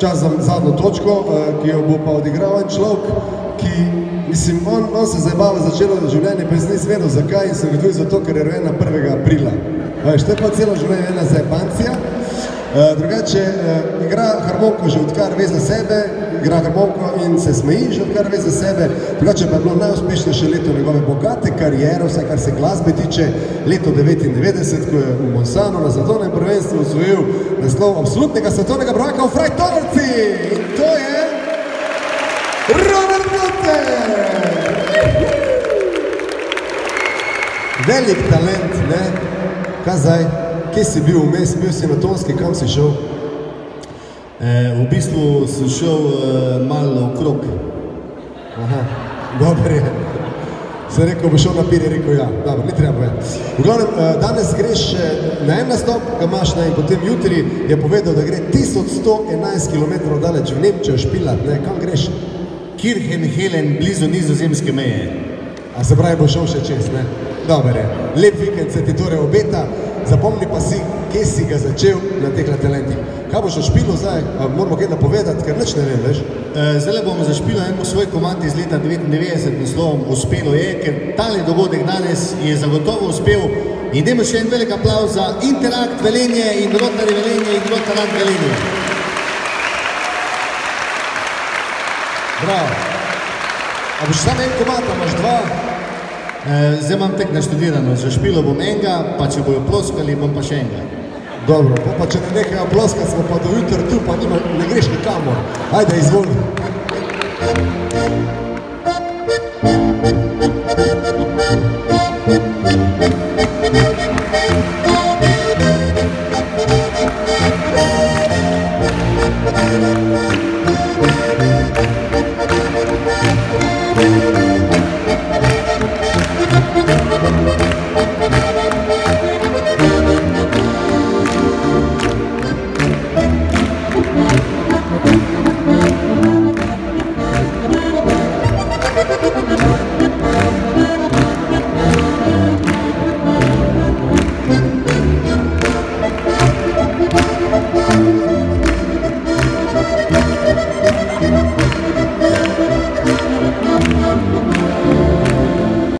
čas za zadnjo točko, ki jo bo pa odigral en človek, ki, mislim, on se zabava začelo življenje, pa jaz nisem vedel zakaj in sem ga tudi zato, ker je rojen na 1. aprila. Veš, to je pa celo življenje ena zajebancija. Drugače, igra harmoniko že odkar ve za sebe, igra harmoniko in se smeji že odkar ve za sebe. Drugače pa je bilo najuspešnejše leto njegove bogate karijere, vse kar se glasbe tiče, leto 99, ko je v Monsanu na svetovnem prvenstvu osvojil naslov absolutnega svetovnega prvaka v Frajtonovci. In to je Robert Nutter! Velik talent, ne? Kaj zdaj? Kje si bil vmes? Bil si na Tonski, kam si šel? V bistvu sem šel malo okrog. Aha, dobro je. Sem rekel, bo šel na pir, je rekel ja. Dobro, ni treba povedati. V glavnem, danes greš na en nastop, ga imaš in potem jutri je povedal, da gre 1111 km daleč v Nemčijo špilat, ne? Kam greš? Kirchenhellen, blizu nizozemske meje. A se pravi, bo šel še čez, ne? Dober je. Lep vikend se ti torej obeta. Zapomni pa si, kje si ga začel na teh talentih. Kaj boš odšpilil zdaj? Moramo kaj napovedati, ker nič ne vem, veš? Zdaj bomo zašpilil eno svoj komad iz leta 99 naslovom Uspelo je, ker tale dogodek danes je zagotovo uspel. In dajmo še en velik aplavz za Interakt Velenje in Rotary Velenje in Rotarant Velenje. Bravo. A boš samo en komad, a imaš dva? Zdaj imam tek naštudirano, zašpilo bom enega, pa če bojo ploskali, bom pa še enega. Dobro, pa če ne nekaj ploskati, smo pa do jutra tu, pa ne greš nikamor. Ajde, izvoli.